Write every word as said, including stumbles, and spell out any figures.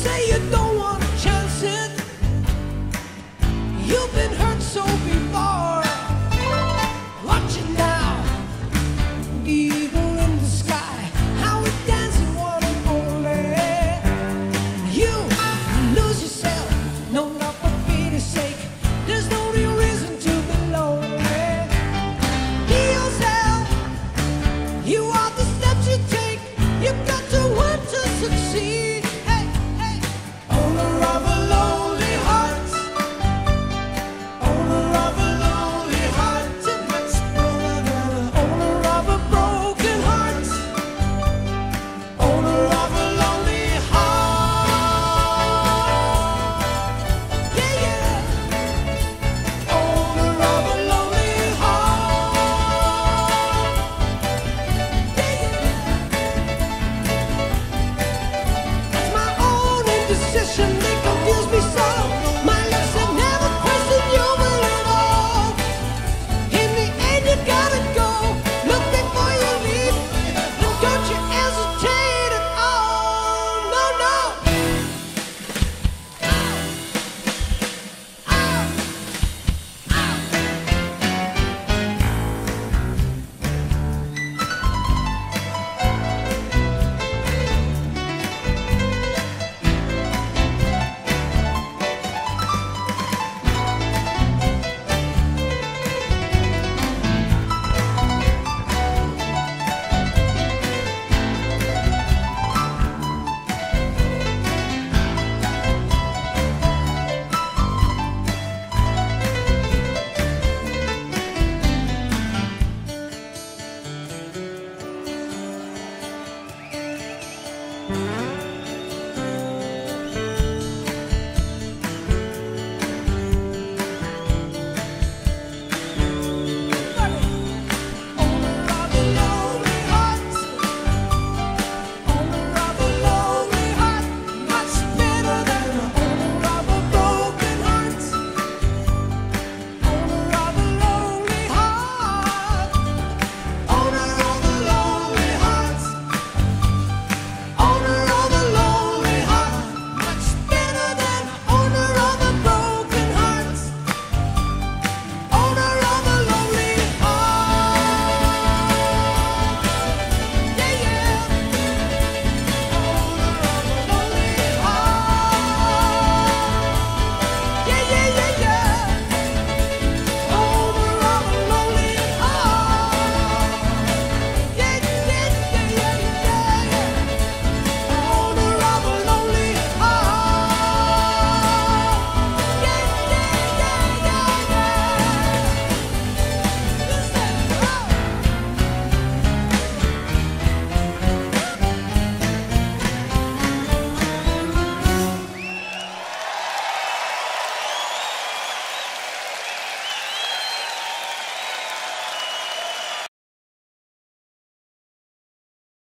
say you don't want to chance it. You've been hurt so before. Watch it now, evil in the sky, how it dancing one and only. You lose yourself, no, not for pity's sake. There's no real reason to be lonely. Be yourself, you are the steps you take. You've got to work to succeed. Hey, hey, owner of a lonely heart, owner of a lonely heart, owner of a broken heart, owner of a lonely heart. Yeah, yeah, owner of a lonely heart. Yeah, yeah. It's my own indecision.